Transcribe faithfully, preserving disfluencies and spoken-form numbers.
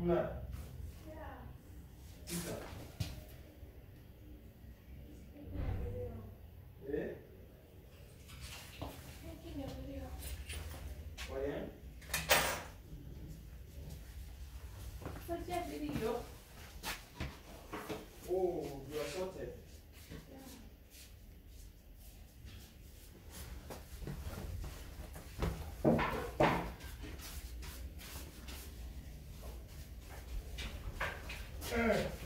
Una. Yeah. Isa. Taking a video. Eh? Taking a video. Oye. Such a video. Oh, you are sorted. Yeah. Eh.